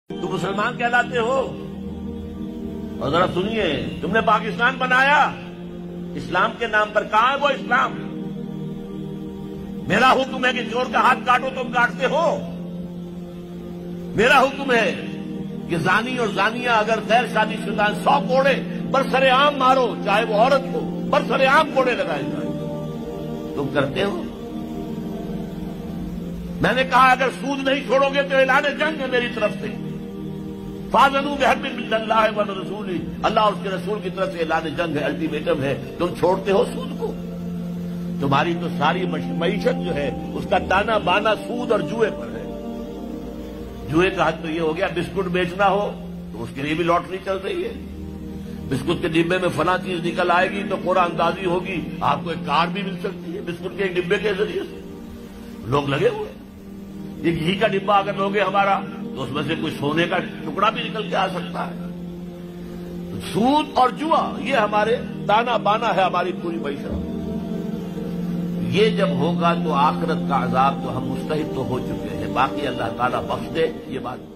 تم مسلمان کہلاتے ہو؟ اور ذرا سنیے، تم نے پاکستان بنایا اسلام کے نام پر، کہاں ہے وہ اسلام؟ میرا حکم ہے کہ چور کا ہاتھ کاٹو، تم کاٹتے ہو؟ میرا حکم ہے کہ زانی اور زانیہ اگر غیر شادی شدہ 100 کوڑے برسر عام مارو، چاہے وہ عورت ہو، برسر عام کوڑے لگائے جائیں، تم کرتے ہو؟ میں نے کہا اگر سود نہیں چھوڑو گے تو اعلان جنگ ہے میری طرف سے، فاذنوا بحرب من اللہ ورسولہ، اللہ اور اس کے رسول کی طرف سے اعلان جنگ ہے، الٹیمیٹم ہے۔ تم چھوڑتے ہو سود کو؟ تمہاری تو ساری معیشت جو ہے اس کا دانا بانا سود اور جوئے پر ہے۔ جوئے کا حد تو یہ ہو گیا بسکٹ بیچنا ہو تو اس کے لیے بھی لاٹری چل رہی ہے، بسکٹ کے ڈبے میں فلاں چیز نکل آئے گی تو قرعہ اندازی ہوگی، آپ کو ایک کار بھی مل سکتی ہے بسکٹ کے ایک ڈبے کے ذریعے سے، لوگ لگے ہوئے۔ یہ گھی کا ڈبہ اگر لوگے ہمارا تو اس میں سے کوئی سونے کا ٹکڑا بھی نکل کے آ سکتا ہے۔ سود اور جوا یہ ہمارے دانا بانا ہے، ہماری پوری معیشت۔ یہ جب ہوگا تو آخرت کا عذاب تو ہم مستحق تو ہو چکے ہیں، باقی اللہ تعالیٰ بخش دے، یہ بات